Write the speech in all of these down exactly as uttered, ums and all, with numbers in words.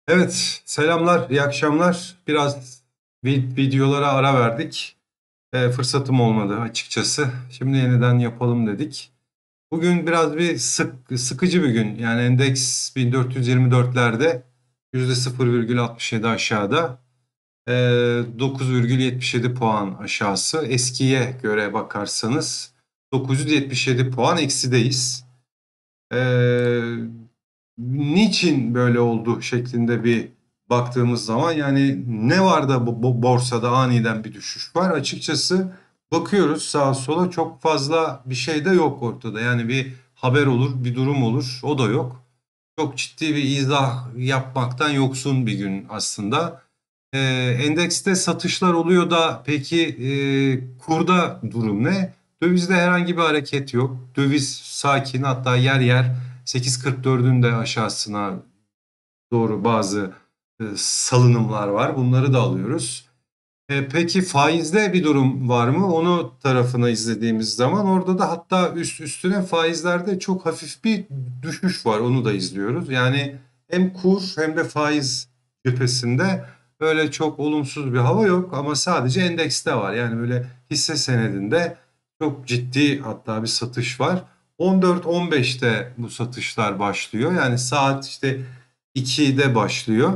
Evet, selamlar, iyi akşamlar. Biraz vid- videolara ara verdik. E, fırsatım olmadı açıkçası. Şimdi yeniden yapalım dedik. Bugün biraz bir sık, sıkıcı bir gün. Yani endeks bin dört yüz yirmi dörtlerde yüzde sıfır virgül altmış yedi aşağıda. E, dokuz virgül yetmiş yedi puan aşağısı. Eskiye göre bakarsanız dokuz yüz yetmiş yedi puan eksideyiz. E, Niçin böyle oldu şeklinde bir baktığımız zaman yani ne var da bu, bu borsada aniden bir düşüş var? Açıkçası bakıyoruz sağa sola çok fazla bir şey de yok ortada. Yani bir haber olur, bir durum olur, o da yok. Çok ciddi bir izah yapmaktan yoksun bir gün aslında. Ee, Endekste satışlar oluyor da peki e, kurda durum ne? Dövizde herhangi bir hareket yok. Döviz sakin, hatta yer yer sekiz kırk dördün de aşağısına doğru bazı e, salınımlar var. Bunları da alıyoruz. E, peki faizde bir durum var mı? Onu tarafına izlediğimiz zaman orada da hatta üst üstüne faizlerde çok hafif bir düşüş var. Onu da izliyoruz. Yani hem kur hem de faiz cephesinde öyle çok olumsuz bir hava yok ama sadece endekste var. Yani böyle hisse senedinde çok ciddi hatta bir satış var. on dört on beşte bu satışlar başlıyor. Yani saat işte ikide başlıyor.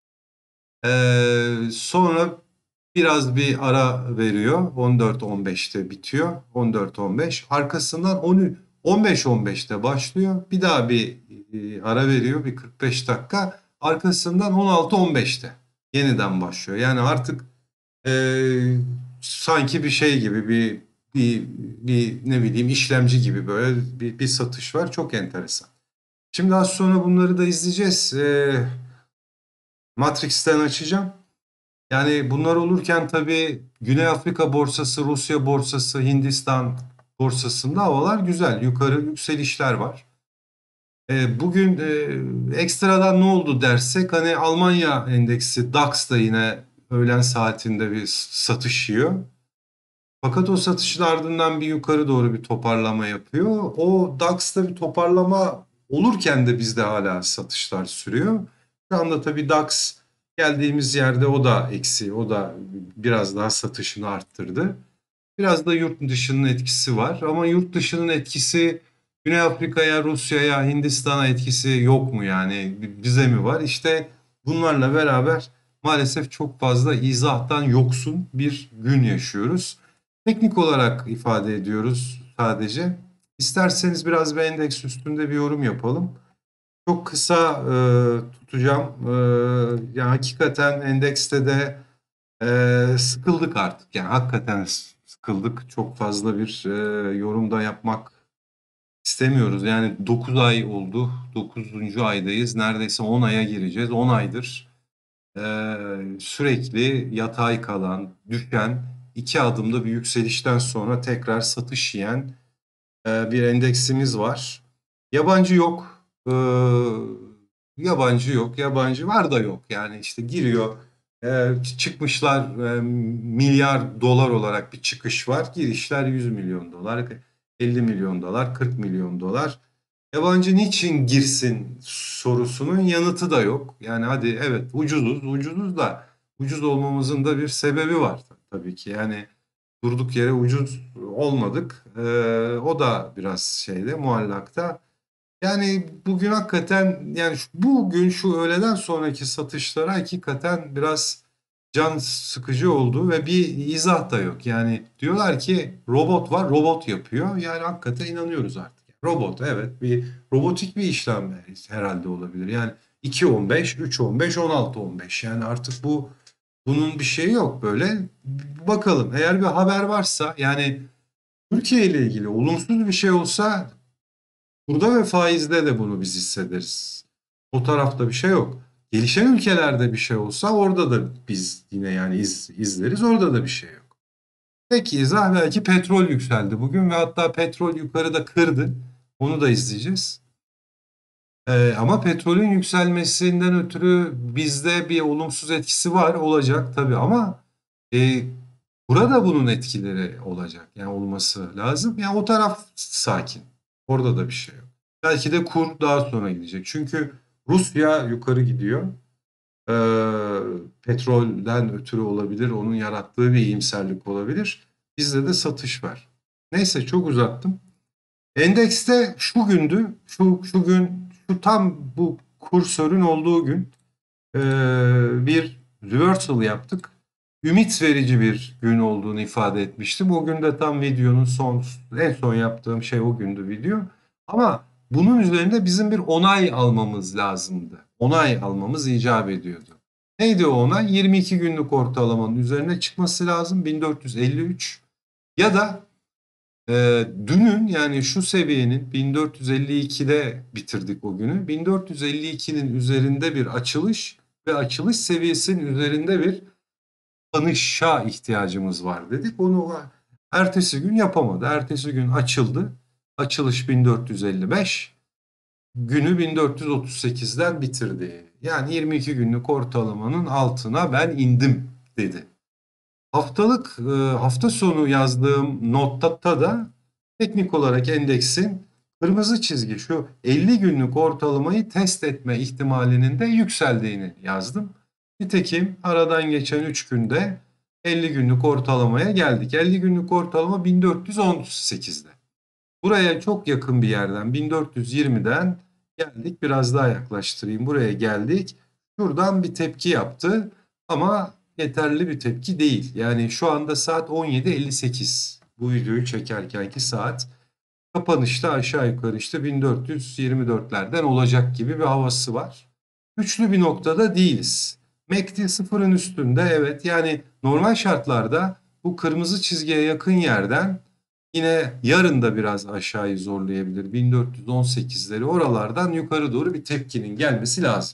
Ee, sonra biraz bir ara veriyor. on dört on beşte bitiyor. on dört on beş. Arkasından on, on beş on beşte başlıyor. Bir daha bir e, ara veriyor. Bir kırk beş dakika. Arkasından on altı on beşte yeniden başlıyor. Yani artık e, sanki bir şey gibi bir, bir, bir ne bileyim işlemci gibi böyle bir, bir satış var. Çok enteresan. Şimdi az sonra bunları da izleyeceğiz. E, Matrix'ten açacağım. Yani bunlar olurken tabii Güney Afrika borsası, Rusya borsası, Hindistan borsasında havalar güzel. Yukarı yükselişler var. E, bugün e, ekstradan ne oldu dersek hani Almanya endeksi DAX da yine öğlen saatinde bir satış yiyor. Fakat o satışın ardından bir yukarı doğru bir toparlama yapıyor. O DAX'ta bir toparlama olurken de bizde hala satışlar sürüyor. Şu anda tabii DAX geldiğimiz yerde o da eksi, o da biraz daha satışını arttırdı. Biraz da yurt dışının etkisi var ama yurt dışının etkisi Güney Afrika'ya, Rusya'ya, Hindistan'a etkisi yok mu yani bize mi var? İşte bunlarla beraber maalesef çok fazla izahtan yoksun bir gün yaşıyoruz. Teknik olarak ifade ediyoruz sadece. İsterseniz biraz bir endeks üstünde bir yorum yapalım. Çok kısa e, tutacağım. E, yani hakikaten endekste de e, sıkıldık artık. Yani hakikaten sıkıldık. Çok fazla bir e, yorum da yapmak istemiyoruz. Yani dokuz ay oldu. dokuzuncu aydayız. Neredeyse on aya gireceğiz. on aydır e, sürekli yatay kalan, düşen, iki adımda bir yükselişten sonra tekrar satış yiyen e, bir endeksimiz var. Yabancı yok. E, yabancı yok. Yabancı var da yok. Yani işte giriyor. E, çıkmışlar e, milyar dolar olarak bir çıkış var. Girişler yüz milyon dolar, elli milyon dolar, kırk milyon dolar. Yabancı niçin girsin sorusunun yanıtı da yok. Yani hadi evet ucuzuz, ucuzuz da ucuz olmamızın da bir sebebi var tabii ki. Yani durduk yere ucuz olmadık. Ee, o da biraz şeyde muallakta. Yani bugün hakikaten yani şu- bugün şu öğleden sonraki satışlara hakikaten biraz can sıkıcı oldu ve bir izah da yok. Yani diyorlar ki robot var, robot yapıyor. Yani hakikaten inanıyoruz artık. Robot evet bir robotik bir işlem herhalde olabilir. Yani iki on beş, üç on beş, on altı on beş. Yani artık bu bunun bir şeyi yok böyle. Bakalım eğer bir haber varsa yani Türkiye ile ilgili olumsuz bir şey olsa burada ve faizde de bunu biz hissederiz. O tarafta bir şey yok. Gelişen ülkelerde bir şey olsa orada da biz yine yani iz, izleriz. Orada da bir şey yok. Peki izah belki petrol yükseldi bugün ve hatta petrol yukarıda kırdı. Onu da izleyeceğiz. Ee, ama petrolün yükselmesinden ötürü bizde bir olumsuz etkisi var olacak tabii ama e, burada bunun etkileri olacak. Yani olması lazım. Yani o taraf sakin. Orada da bir şey yok. Belki de kur daha sonra gidecek. Çünkü Rusya yukarı gidiyor. Ee, petrolden ötürü olabilir, onun yarattığı bir iyimserlik olabilir. Bizde de satış var. Neyse çok uzattım. Endekste şu gündü, şu, şu gün, şu tam bu kursörün olduğu gün ee, bir reversal yaptık. Ümit verici bir gün olduğunu ifade etmiştim. O gün de tam videonun son, en son yaptığım şey o gündü video. Ama bunun üzerinde bizim bir onay almamız lazımdı. Onay almamız icap ediyordu. Neydi o onay? yirmi iki günlük ortalamanın üzerine çıkması lazım. bin dört yüz elli üç ya da e, dünün yani şu seviyenin bin dört yüz elli ikide bitirdik o günü. bin dört yüz elli ikinin üzerinde bir açılış ve açılış seviyesinin üzerinde bir kapanışa ihtiyacımız var dedik. Onu ertesi gün yapamadı. Ertesi gün açıldı. Açılış bin dört yüz elli beş. Günü bin dört yüz otuz sekizden bitirdi. Yani yirmi iki günlük ortalamanın altına ben indim dedi. Haftalık e, hafta sonu yazdığım notta da teknik olarak endeksin kırmızı çizgi şu elli günlük ortalamayı test etme ihtimalinin de yükseldiğini yazdım. Nitekim aradan geçen üç günde elli günlük ortalamaya geldik. elli günlük ortalama bin dört yüz on sekizde. Buraya çok yakın bir yerden bin dört yüz yirmiden geldik. Biraz daha yaklaştırayım. Buraya geldik. Şuradan bir tepki yaptı ama yeterli bir tepki değil. Yani şu anda saat on yedi elli sekiz. Bu videoyu çekerkenki saat. Kapanışta aşağı yukarı işte bin dört yüz yirmi dörtlerden olacak gibi bir havası var. Güçlü bir noktada değiliz. M A C D sıfırın üstünde, evet, yani normal şartlarda bu kırmızı çizgiye yakın yerden yine yarın da biraz aşağıyı zorlayabilir. bin dört yüz on sekizleri oralardan yukarı doğru bir tepkinin gelmesi lazım.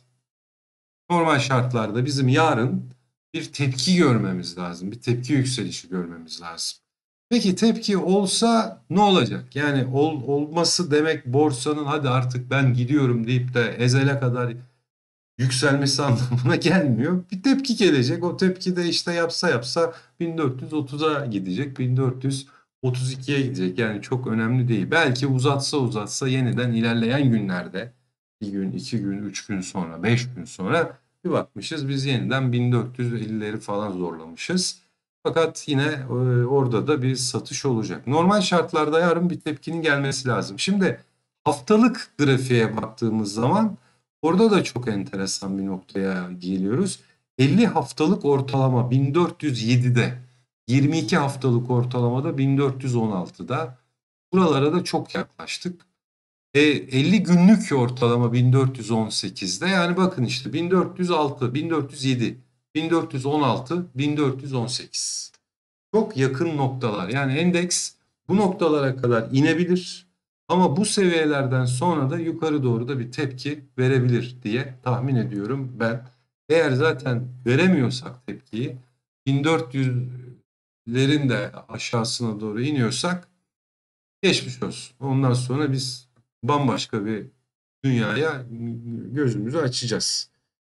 Normal şartlarda bizim yarın bir tepki görmemiz lazım. Bir tepki yükselişi görmemiz lazım. Peki tepki olsa ne olacak? Yani ol, olması demek borsanın hadi artık ben gidiyorum deyip de ezele kadar yükselmesi anlamına gelmiyor. Bir tepki gelecek. O tepki de işte yapsa yapsa bin dört yüz otuza gidecek. bin dört yüz otuz ikiye gidecek. Yani çok önemli değil. Belki uzatsa uzatsa yeniden ilerleyen günlerde bir gün, iki gün, üç gün sonra, beş gün sonra bir bakmışız biz yeniden bin dört yüz ellileri falan zorlamışız. Fakat yine e, orada da bir satış olacak. Normal şartlarda yarın bir tepkinin gelmesi lazım. Şimdi haftalık grafiğe baktığımız zaman orada da çok enteresan bir noktaya geliyoruz. elli haftalık ortalama bin dört yüz yedide, yirmi iki haftalık ortalamada bin dört yüz on altıda. Buralara da çok yaklaştık. E, elli günlük ortalama bin dört yüz on sekizde. Yani bakın işte bin dört yüz altı, bin dört yüz yedi, bin dört yüz on altı, bin dört yüz on sekiz. Çok yakın noktalar. Yani endeks bu noktalara kadar inebilir ama bu seviyelerden sonra da yukarı doğru da bir tepki verebilir diye tahmin ediyorum ben. Eğer zaten veremiyorsak tepkiyi bin dört yüzlerin de aşağısına doğru iniyorsak geçmiş olsun. Ondan sonra biz bambaşka bir dünyaya gözümüzü açacağız.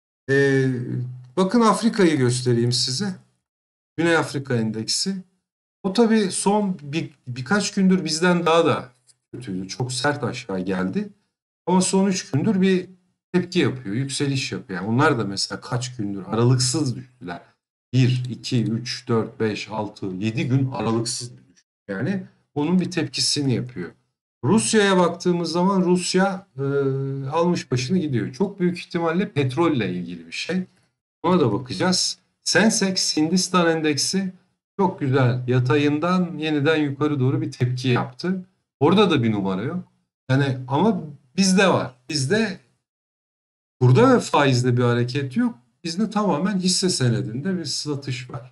Ee, bakın Afrika'yı göstereyim size. Güney Afrika endeksi. O tabii son bir, birkaç gündür bizden daha da kötüydü. Çok sert aşağı geldi. Ama son üç gündür bir tepki yapıyor, yükseliş yapıyor. Yani onlar da mesela kaç gündür aralıksız düştüler. Bir, iki, üç, dört, beş, altı, yedi gün aralıksız bir düşüş. Yani onun bir tepkisini yapıyor. Rusya'ya baktığımız zaman Rusya e, almış başını gidiyor. Çok büyük ihtimalle petrolle ilgili bir şey. Ona da bakacağız. Sensex Hindistan endeksi çok güzel yatayından yeniden yukarı doğru bir tepki yaptı. Orada da bir numara yok. Yani ama bizde var. Bizde kurda ve faizde bir hareket yok. Bizde tamamen hisse senedinde bir satış var.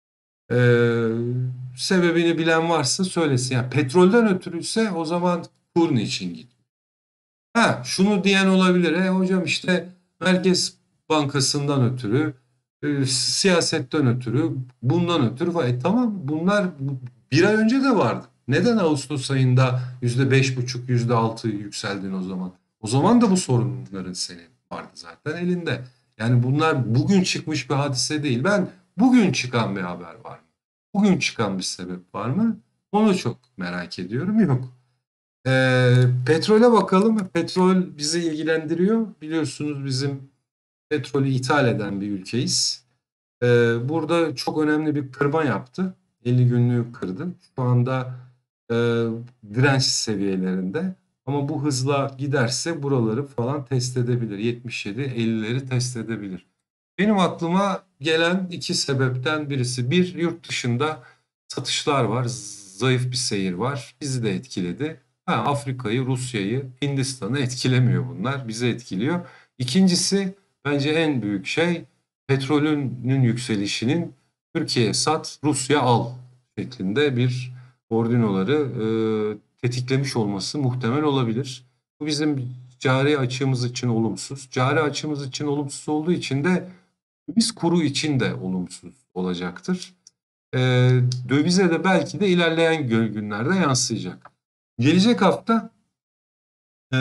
Ee, sebebini bilen varsa söylesin. Yani petrolden ötürüyse o zaman kur niçin gidiyor? Ha, şunu diyen olabilir. E hocam işte Merkez Bankası'ndan ötürü, e, siyasetten ötürü, bundan ötürü falan. E tamam, bunlar bir ay önce de vardı. Neden Ağustos ayında yüzde beş buçuk, yüzde altı yükseldin o zaman? O zaman da bu sorunların senin vardı zaten elinde. Yani bunlar bugün çıkmış bir hadise değil. Ben bugün çıkan bir haber var mı? Bugün çıkan bir sebep var mı? Onu çok merak ediyorum. Yok. Ee, petrole bakalım. Petrol bizi ilgilendiriyor. Biliyorsunuz bizim Petrolü ithal eden bir ülkeyiz. Ee, burada çok önemli bir kırma yaptı. elli günlüğü kırdı. Şu anda e, direnç seviyelerinde. Ama bu hızla giderse buraları falan test edebilir. yetmiş yedi ellileri test edebilir. Benim aklıma gelen iki sebepten birisi. Bir, yurt dışında satışlar var. Zayıf bir seyir var. Bizi de etkiledi. Ha, Afrika'yı, Rusya'yı, Hindistan'ı etkilemiyor bunlar. Bizi etkiliyor. İkincisi, bence en büyük şey, petrolünün yükselişinin Türkiye'ye sat, Rusya al şeklinde bir ordinoları e, tetiklemiş olması muhtemel olabilir. Bu bizim cari açığımız için olumsuz. Cari açığımız için olumsuz olduğu için de döviz kuru için de olumsuz olacaktır. E, dövize de belki de ilerleyen günlerde yansıyacak. Gelecek hafta e,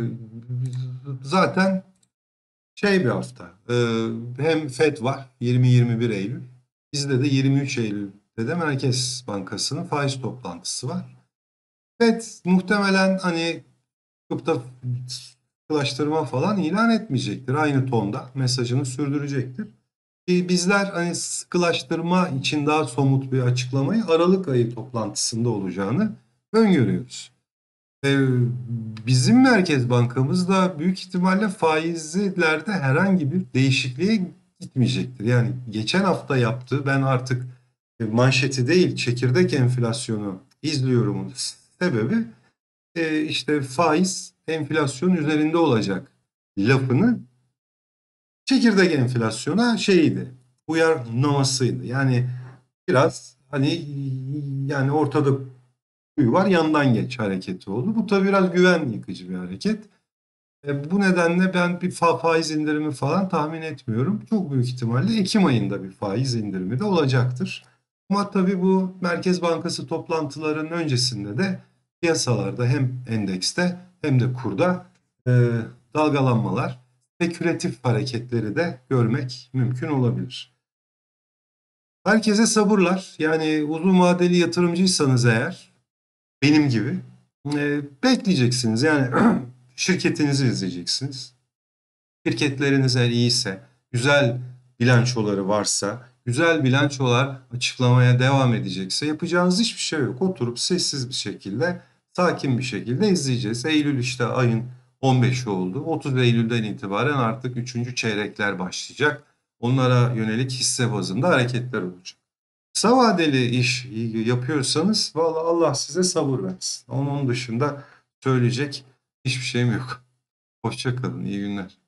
zaten şey bir hafta. E, hem FED var yirmi yirmi bir Eylül. Bizde de yirmi üç Eylül'de de Merkez Bankası'nın faiz toplantısı var. FED muhtemelen hani tutup da sıkılaştırma falan ilan etmeyecektir. Aynı tonda mesajını sürdürecektir. Bizler hani sıkılaştırma için daha somut bir açıklamayı Aralık ayı toplantısında olacağını öngörüyoruz. Ee, bizim Merkez Bankamız da büyük ihtimalle faizlerde herhangi bir değişikliğe gitmeyecektir. Yani geçen hafta yaptığı, ben artık manşeti değil çekirdek enflasyonu izliyorumun sebebi e, işte faiz enflasyon üzerinde olacak lafını çekirdek enflasyona şeydi, uyarlamasıydı. Yani biraz hani yani ortada kuyu var, yandan geç hareketi oldu. Bu tabii biraz güven yıkıcı bir hareket. E, bu nedenle ben bir fa faiz indirimi falan tahmin etmiyorum. Çok büyük ihtimalle Ekim ayında bir faiz indirimi de olacaktır. Ama tabii bu Merkez Bankası toplantılarının öncesinde de piyasalarda hem endekste hem de kurda e, dalgalanmalar, spekülatif hareketleri de görmek mümkün olabilir. Herkese sabırlar. Yani uzun vadeli yatırımcıysanız eğer, benim gibi e, bekleyeceksiniz. Yani şirketinizi izleyeceksiniz. Şirketleriniz eğer iyiyse, güzel bilançoları varsa, güzel bilançolar açıklamaya devam edecekse yapacağınız hiçbir şey yok. Oturup sessiz bir şekilde, sakin bir şekilde izleyeceğiz. Eylül işte ayın on beşi oldu. otuz Eylül'den itibaren artık üçüncü çeyrekler başlayacak. Onlara yönelik hisse bazında hareketler olacak. Kısa vadeli iş yapıyorsanız vallahi Allah size sabır versin. Onun dışında söyleyecek hiçbir şeyim yok. Hoşça kalın, iyi günler.